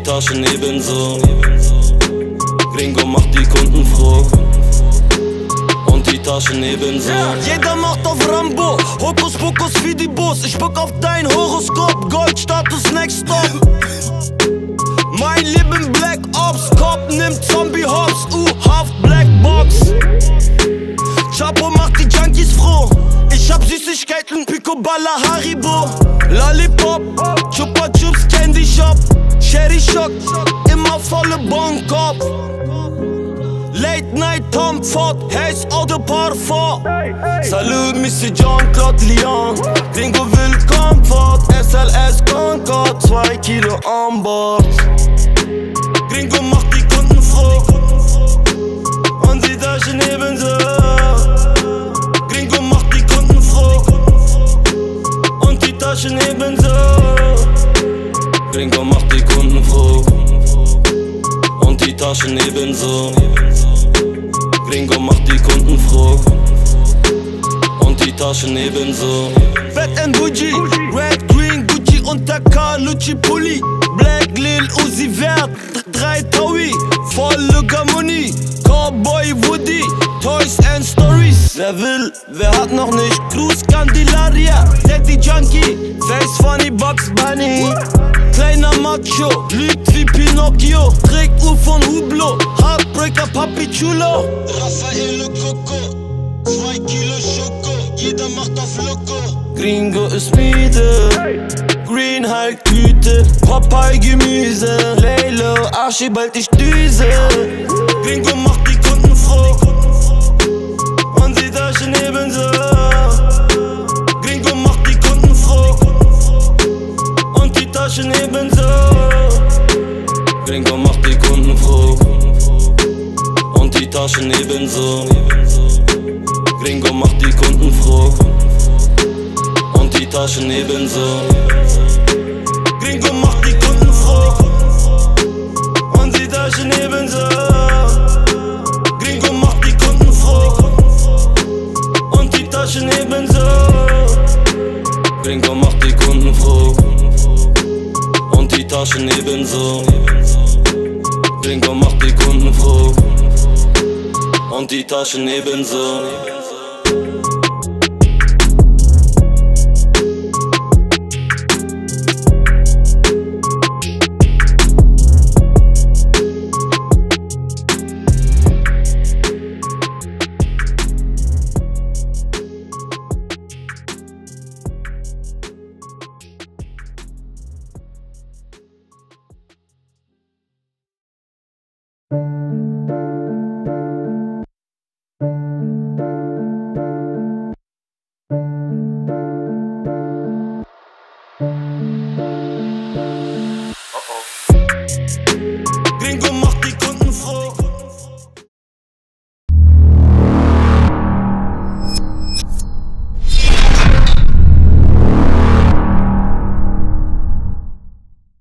Taschen ebenso. Gringo macht die Kunden froh und die Taschen ebenso. Jeder macht auf Rambo, Hokuspokus wie die Bus. Ich spuck auf dein Horoskop, Goldstatus next stop. Mein Leben Black Ops, Cop nimmt Zombie Hops, Haft Black Box. Chapo macht die Junkies froh. Ich hab Süßigkeiten, Picoballa, Haribo, Lollipop, Chupa Chups, Candy Shop, Cherry Shock, immer volle Bonkopf. Late Night Tom Ford, Haze Eau de Parfum. Salut Mr. Jean-Claude Lyon, Gringo will Komfort, SLS Concorde, 2 Kilo an Bord. Gringo macht die Kunden froh und die Taschen ebenso. Gringo macht die Kunden froh und die Taschen ebenso. Gringo macht die Kunden froh und die Taschen ebenso. Gringo macht die Kunden froh und die Taschen ebenso. Bad and Bougie, Red, Green, Gucci und der Carlucci Pulli. Black, Lil, Uzi Vert, 3 Taui, volle Gamoni. Cowboy Woody, Toys and Stories. Wer will, wer hat noch nicht? Cruz Candelaria, Daddy Junkie, Face Funny, Bugs Bunny. Kleiner Macho, lügt wie Pinocchio, trägt Uhr von Hublot, Heartbreaker Papi Chulo. Raffaele Coco, 2 Kilo Schoko, jeder macht auf Loco. Gringo ist müde, Green halt Tüte, Popeye Gemüse, Lelo, Archibald ich düse. Gringo macht die Kunden froh und die Taschen ebenso. Gringo macht die Kunden froh und die Taschen ebenso. Gringo macht die Kunden froh und die Taschen ebenso. Gringo macht die Kunden froh und die Taschen ebenso. Gringo macht die Kunden froh und die Taschen ebenso. Gringo macht die Kunden froh und die Taschen ebenso. Gringo macht die Kunden froh und die Taschen ebenso. Gringo macht die Kunden froh und die Taschen ebenso.